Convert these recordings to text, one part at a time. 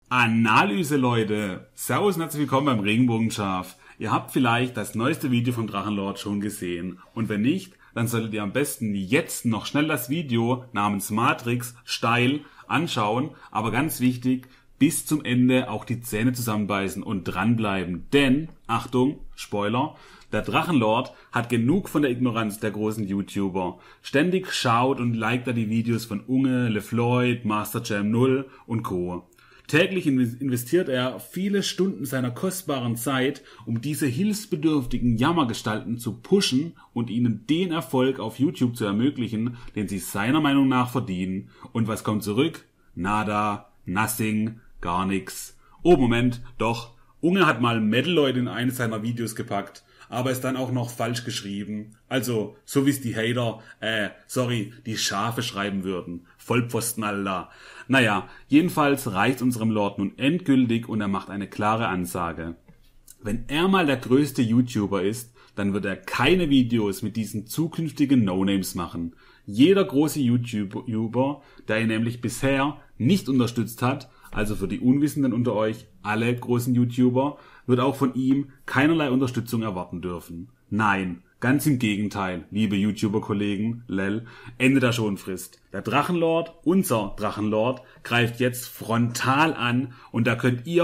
Analyse, Leute! Servus und herzlich willkommen beim Regenbogenschaf. Ihr habt vielleicht das neueste Video vom Drachenlord schon gesehen. Und wenn nicht, dann solltet ihr am besten jetzt noch schnell das Video namens Matrix steil anschauen. Aber ganz wichtig, bis zum Ende auch die Zähne zusammenbeißen und dranbleiben. Denn, Achtung, Spoiler, der Drachenlord hat genug von der Ignoranz der großen YouTuber. Ständig schaut und liked er die Videos von Unge, LeFloid, MasterJam0 und Co. Täglich investiert er viele Stunden seiner kostbaren Zeit, um diese hilfsbedürftigen Jammergestalten zu pushen und ihnen den Erfolg auf YouTube zu ermöglichen, den sie seiner Meinung nach verdienen. Und was kommt zurück? Nada, nothing, gar nix. Oh Moment, doch, Unge hat mal Metal-Leute in eines seiner Videos gepackt, aber ist dann auch noch falsch geschrieben. Also, so wie es die Hater, die Schafe schreiben würden. Vollpfosten, Alter. Naja, jedenfalls reicht unserem Lord nun endgültig und er macht eine klare Ansage. Wenn er mal der größte YouTuber ist, dann wird er keine Videos mit diesen zukünftigen No-Names machen. Jeder große YouTuber, der ihn nämlich bisher nicht unterstützt hat, also für die Unwissenden unter euch, alle großen YouTuber, wird auch von ihm keinerlei Unterstützung erwarten dürfen. Nein, ganz im Gegenteil, liebe YouTuber-Kollegen, Ende der Schonfrist. Der Drachenlord, unser Drachenlord, greift jetzt frontal an und da könnt ihr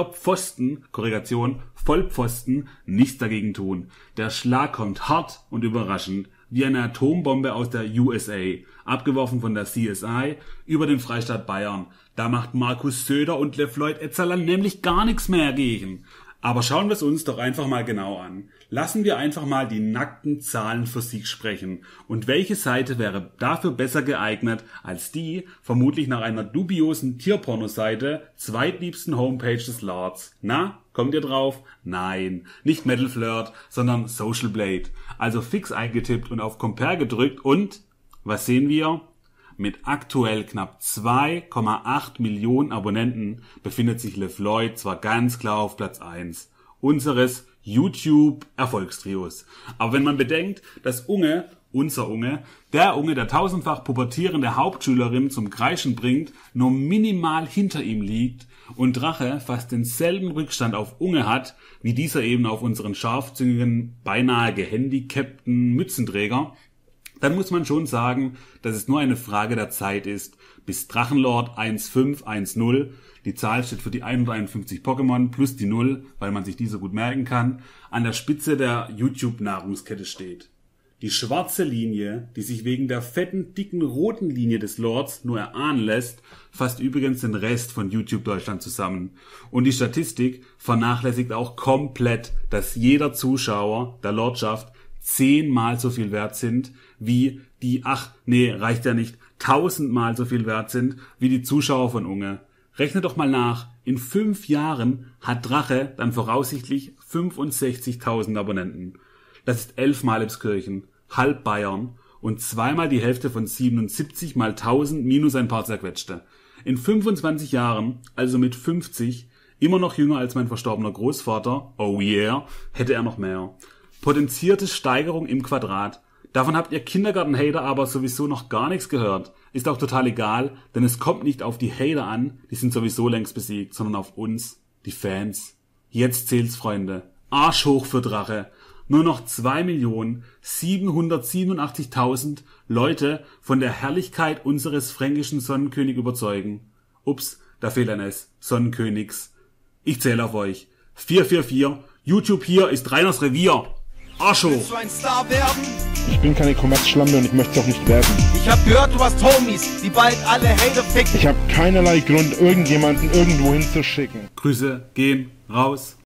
Vollpfosten, nichts dagegen tun. Der Schlag kommt hart und überraschend, wie eine Atombombe aus der USA, abgeworfen von der CSI über den Freistaat Bayern. Da macht Markus Söder und LeFloid Etzeler nämlich gar nichts mehr gegen. Aber schauen wir es uns doch einfach mal genau an. Lassen wir einfach mal die nackten Zahlen für sich sprechen. Und welche Seite wäre dafür besser geeignet als die, vermutlich nach einer dubiosen Tierporno-Seite, zweitliebsten Homepage des Lords? Na, kommt ihr drauf? Nein, nicht Metal Flirt, sondern Social Blade. Also fix eingetippt und auf Compare gedrückt und, was sehen wir? Mit aktuell knapp 2,8 Millionen Abonnenten befindet sich LeFloid zwar ganz klar auf Platz 1 unseres YouTube-Erfolgstrios. Aber wenn man bedenkt, dass unser Unge, der tausendfach pubertierende Hauptschülerin zum Kreischen bringt, nur minimal hinter ihm liegt und Drache fast denselben Rückstand auf Unge hat, wie dieser eben auf unseren scharfzüngigen, beinahe gehandicapten Mützenträger, dann muss man schon sagen, dass es nur eine Frage der Zeit ist, bis Drachenlord 1510, die Zahl steht für die 151 Pokémon plus die 0, weil man sich die so gut merken kann, an der Spitze der YouTube-Nahrungskette steht. Die schwarze Linie, die sich wegen der fetten, dicken, roten Linie des Lords nur erahnen lässt, fasst übrigens den Rest von YouTube Deutschland zusammen. Und die Statistik vernachlässigt auch komplett, dass jeder Zuschauer der Lordschaft 10-mal so viel wert sind, wie die, 1000-mal so viel wert sind, wie die Zuschauer von Unge. Rechne doch mal nach, in 5 Jahren hat Drache dann voraussichtlich 65.000 Abonnenten. Das ist 11-mal Elbskirchen, halb Bayern und 2-mal die Hälfte von 77 mal 1000 minus ein paar zerquetschte. In 25 Jahren, also mit 50, immer noch jünger als mein verstorbener Großvater, oh yeah, hätte er noch mehr. Potenzierte Steigerung im Quadrat. Davon habt ihr Kindergarten-Hater aber sowieso noch gar nichts gehört. Ist auch total egal, denn es kommt nicht auf die Hater an, die sind sowieso längst besiegt, sondern auf uns, die Fans. Jetzt zählt's, Freunde. Arsch hoch für Drache. Nur noch 2.787.000 Leute von der Herrlichkeit unseres fränkischen Sonnenkönig überzeugen. Ups, da fehlt ein S. Sonnenkönigs. Ich zähle auf euch. 444. YouTube hier ist Reiners Revier. Arsch hoch. Willst du ein Star werden? Ich bin keine Kommerzschlampe und ich möchte es auch nicht werden. Ich hab gehört, du hast Homies, die bald alle Hater ficken. Ich habe keinerlei Grund, irgendjemanden irgendwo hinzuschicken. Grüße gehen raus.